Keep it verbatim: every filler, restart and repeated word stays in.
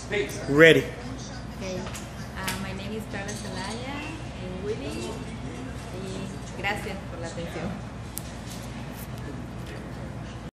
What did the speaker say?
Ready. Okay. Uh, my name is Carla Zelaya and Willy. Y gracias por la atención.